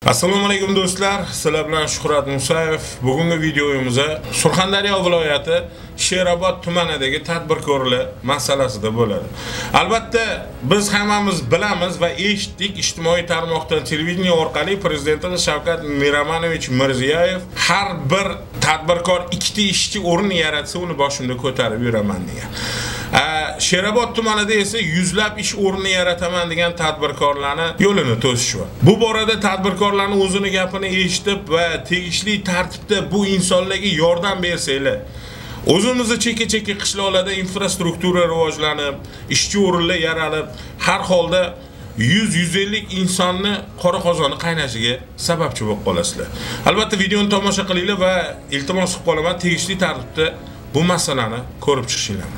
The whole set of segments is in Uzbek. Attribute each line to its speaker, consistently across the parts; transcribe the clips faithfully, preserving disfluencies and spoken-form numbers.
Speaker 1: Assalomu alaykum do'stlar, sizlar bilan Shuhrat Musayev. Bugungi videoyimizda Surxondaryo viloyati Sherobod tumanidagi tadbirkorlar masalasida bo'ladi. Albatta, biz hammamiz bilamiz va eshitdik ijtimoiy tarmoqdan, televideniya orqali Prezidentimiz Shavkat Miromonovich Mirziyoyev har bir tadbirkor ikkita ishchi o'rin yaratsa, uni boshimda ko'tarib yuraman degan. Sherobod tumanida esa yuzlab ish o'rni yarataman degan tadbirkorlarni yo'lini to'sishdi. Bu borada tadbirkorlarning o'zini gapini eshitib va tegishli tartibda bu insonlarga yordam bersanglar, o'zimizni cheka-cheka qishloqlarda infrastruktura rivojlanib, ishchi o'rinlar yaralib, har holda yuz yuz ellik insonni qora qozoni qaynashiga sababchi bo'lib qolasizlar. Albatta videoni tomosha qilinglar va iltimos qilib qolaman, tegishli tartibda bu masalani ko'rib chiqishinglar.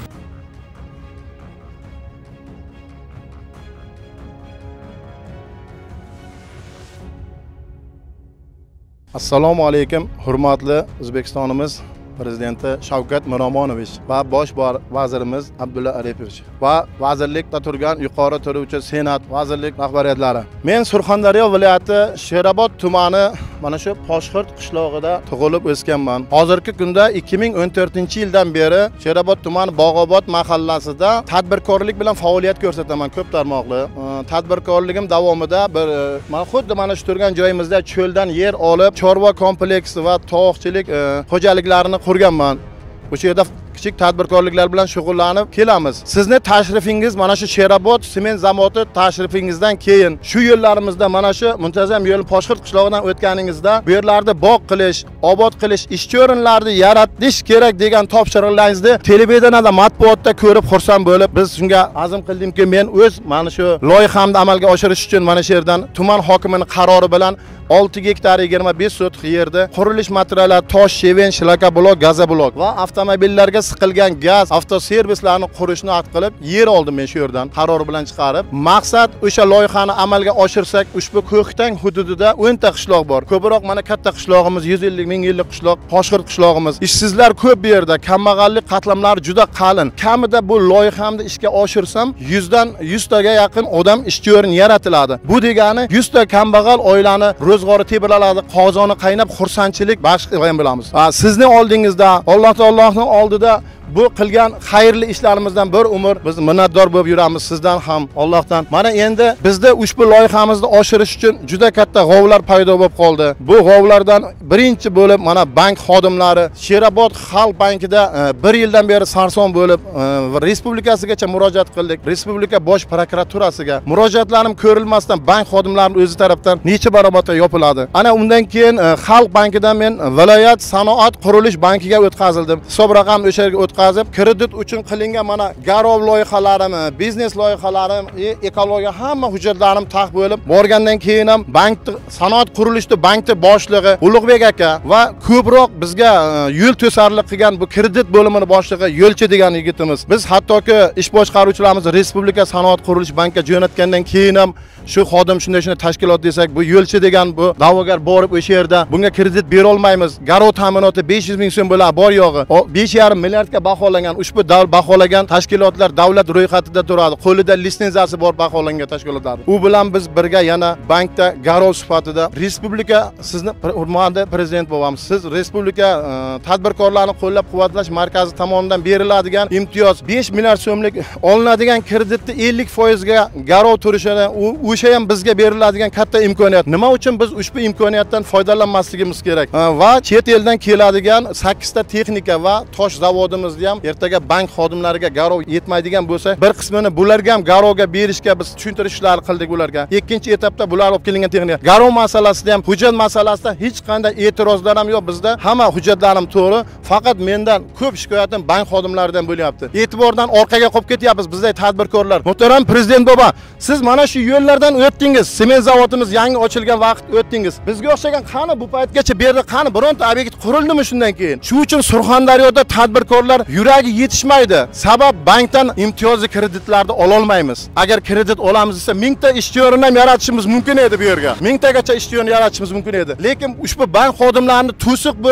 Speaker 2: Assalomu alaykum, hurmatli O'zbekistonimiz Prezidenti Shavkat Miromonovich va bosh vazirimiz Abdulla Aripovich va vazirlikda turgan yuqori turuvchi senat, vazirlik rahbariyatlari. Men Surxondaryo viloyati Sherobod tumani mana shu Poshxirt qishlog'ida tug'ilib o'sganman. Hozirgi kunda ikki ming o'n to'rtinchi yildan beri Sherobod tumani Bog'obod mahallasida tadbirkorlik bilan faoliyat ko'rsataman, ko'p tarmoqli. Tadbirkorligim davomida bir mana xuddi mana shu turgan joyimizda cho'ldan yer olib, chorva kompleksi va tovuqchilik xo'jaliklarini qurganman. O'sha yerda kichik tadbirkorliklar bilan shug'ullanib kelamiz. Sizni tashrifingiz mana shu Sherobod sement zavodi tashrifingizdan keyin shu yo'llarimizda mana shu muntazam yo'l Poshxirt qishlog'idan o'tganingizda bu yerlarda bog' qilish, obod qilish, ishchi o'rinlarini yaratish kerak degan topshiriqlaringizni televideniyada, matbuotda ko'rib xursand bo'lib, biz shunga azm qildimki, men o'z mana shu loyihamni amalga oshirish uchun mana shu yerdan tuman hokimining qarori bilan olti gektar yigirma besh sotix yerda qurilish materiallari, tosh, sheven, shlaka blok, gaza blok va avtomobillarga siqilgan gaz avtoservislarni qurishni aqd qilib yer oldim men shu yerdan qaror bilan chiqarib. Maqsad o'sha loyihani amalga oshirsak, ushbu Ko'ktang hududida o'n ta qishloq bor. Ko'proq mana katta qishlog'imiz yuz ellik ming yillik qishloq, Poshxirt qishlog'imiz. Ishsizlar ko'p bu yerda, kambag'allik qatlamlari juda qalin. Kamida bu loyihamni ishga oshirsam, yuzdan yuztaga yaqin odam ishchi o'rin yaratiladi. Bu degani yuz ta kambag'al oilani ro'zg'ori tebraladi, qozoni qaynab xursandchilik baxsh qilgan bo'lamiz. Sizni oldingizda, Alloh taoloning oldida bu qilgan xayrli ishlarimizdan bir umr biz minnatdor bo'lib yuramiz sizdan ham, Allohdan. Mana endi bizda ushbu loyihamizni oshirish uchun juda katta g'ovlar paydo bo'lib qoldi. Bu g'ovlardan birinchi bo'lib mana bank xodimlari Sherobod Xalq bankida bir yildan beri sarson bo'lib respublikasigacha murojaat qildik. Respublika bosh prokuraturasiga murojaatlarim ko'rilmasdan bank xodimlarining o'zi tarafdan necha barobar yopiladi. Ana undan keyin Xalq bankidan men viloyat sanoat qurilish bankiga o'tkazildim. Hisob raqam o'sha yerga o'tkazib, kredit uchun qilingan mana garov loyihalarim, biznes loyihalarim, ekologiya hamma hujjatlarim taq bo'lib, borgandan keyin ham bank sanoat qurilishda bankda boshlig'i Ulug'bek aka va ko'proq bizga yo'l to'sarlik qilgan bu kredit bo'limining boshlig'i Yo'lchi degan yigitimiz. Biz hattoki ish boshqaruvchilarimiz Respublika sanoat qurilish bankiga jo'natgandan keyin ham shu xodim shunday shunday tashkilot desak, bu Yo'lchi degan bu da'vogar borib o'sha yerda bunga kredit bera olmaymiz. Garov ta'minoti besh yuz ming so'm bo'ladi, bor yo'g'i besh yarim milliardga baholangan ushbu davlat baholagan tashkilotlar davlat ro'yxatida turadi. Qo'lida litsenziyasi bor baholangan tashkilotlar. U bilan biz birga yana bankda garov sifatida respublika sizni hurmatli prezident bo'lamiz. Siz respublika tadbirkorlarni qo'llab-quvvatlash markazi tomonidan beriladigan imtiyoz besh milliard so'mlik olinadigan kreditni ellik foiz ga garov turishini o'sha ham bizga beriladigan katta imkoniyat. Nima uchun biz ushbu imkoniyatdan foydalanmasligimiz kerak? Va chet eldan keladigan sakkiz ta texnika va tosh zavodimizda ham ertaga bank xodimlariga garov yetmaydigan bo'lsa, bir qismini bularga ham garovga berishga biz tushuntirishlar qildik ularga. Ikkinchi etapda bular olib kelingan texnika. Garov masalasida ham, hujjat masalasida hech qanday e'tirozlar ham yo'q bizda. Hamma hujjatlarim to'g'ri. Faqat mendan ko'p shikoyatim bank xodimlaridan bo'lyapti. E'tibordan orqaga qolib ketyapmiz bizday tadbirkorlar. Muhtaram prezident bobo, siz mana shu yo'llardan o'tdingiz. Sement zavodimiz yangi ochilgan vaqt o'tdingiz. Bizga o'xshagan qani bu paytgacha bu yerda qani bironta obyekt qurildimi shundan keyin? Shu uchun Surxondaryoda tadbirkorlar yuragi yetishmaydi. Sabab bankdan imtiyozli kreditlarni ola olmaymiz. Agar kredit olamiz desa mingta ishchi o'rin ham yaratishimiz mumkin edi bu yerga. mingtagacha ishchi o'rin yaratishimiz mumkin edi. Lekin ushbu bank xodimlarini to'siq bo'lib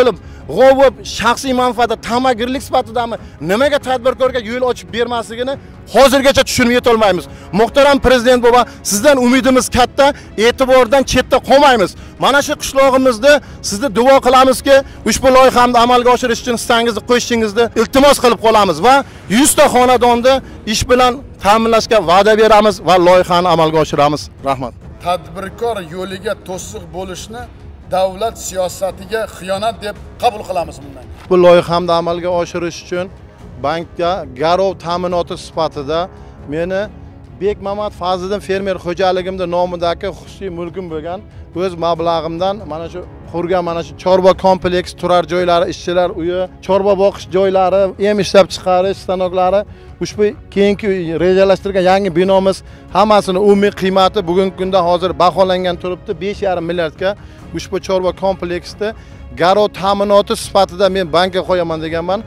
Speaker 2: g'ovib, shaxsiy manfaatda tamagirlik sifatidami nimaga tadbirkorga yo'l ochib bermasligini hozirgacha tushunib yetolmaymiz. Muhtaram prezident baba, sizdan umidimiz katta, e'tibordan chetda qolmaymiz. Mana shu qishlog'imizda sizni duo qilamizki, ushbu loyihani amalga oshirish uchun hissangizni qo'shishingizni iltimos qilib qolamiz va yuz ta xonadonni ish bilan ta'minlashga va'da beramiz va loyihani amalga oshiramiz. Rahmat.
Speaker 3: Tadbirkor yo'liga to'siq bo'lishni davlat siyosatiga xiyonat deb qabul qilamiz bundan.
Speaker 2: Bu loyihamni amalga oshirish uchun bankka garov ta'minoti sifatida meni Bekmamat Fazliddin fermer xo'jaligimda nomidagi xususiy mulkim bo'lgan o'z mablag'imdan mana shu qurgan mana shu chorva kompleks, turar joylari, ishchilar uyi, chorva boqish joylari, em ishlab chiqarish stanoklari, ushbu keyingi rejalashtirgan yangi binomiz hammasini umumiy qiymati bugungi kunda hozir baholangan turibdi besh yarim milliardga. Ushbu chorva kompleksda garov ta'minoti sifatida men bankka qo'yaman deganman.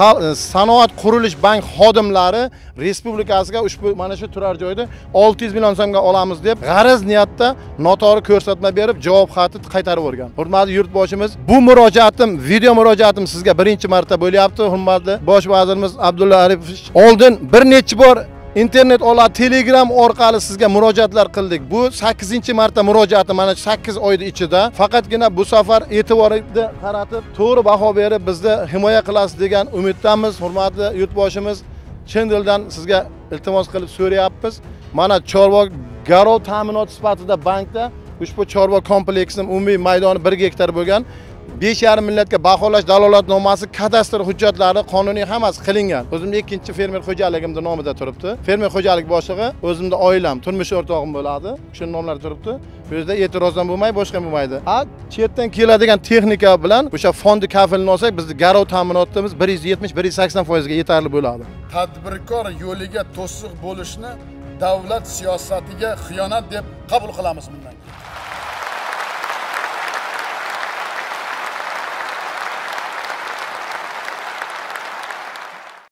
Speaker 2: Sanoat qurilish bank xodimlari respublikasiga ushbu mana shu turar joyda olti yuz million so'mga olamiz deb g'araz niyatda noto'g'ri ko'rsatma berib javob xati qaytarib o'rgan. Hurmatli yurtboshimiz, bu murojaatim, video murojaatim sizga birinchi marta bo'lyapti. Hurmatli bosh vazirimiz Abdulla Aripovich, oldin bir necha bor internet orqali, Telegram orqali sizga murojaatlar qildik. Bu sakkizinchi marta murojaatim mana sakkiz oyda ichida. Faqatgina bu safar e'tiboringizni qaratib, to'g'ri baho berib bizni himoya qilasiz degan umiddamiz. Hurmatli yurtboshimiz, chin dildan sizga iltimos qilib so'rayapmiz. Mana chorva garov ta'minoti sifatida bankda ushbu chorva kompleksining umumiy maydoni bir gektar bo'lgan. besh yarim milliardga baholash dalolatnomasi, kadastr hujjatlari qonuniy hammasi qilingan. O'zimning ikkinchi fermer xo'jaligimda nomida turibdi. Fermer xo'jalik boshlig'i, o'zimning oilam, turmush o'rtog'im bo'ladi. Shuning nomlari turibdi. Bu yerda e'tirozdan bo'lmay, boshqa bo'lmaydi. Ha, chetdan keladigan texnika bilan o'sha fondi kafilini olsak, bizning garov ta'minotimiz bir yuz yetmish bir yuz sakson foiz ga yetarli bo'ladi.
Speaker 3: Tadbirkor yo'liga to'siq bo'lishni davlat siyosatiga xiyonat deb qabul qilamiz bundan.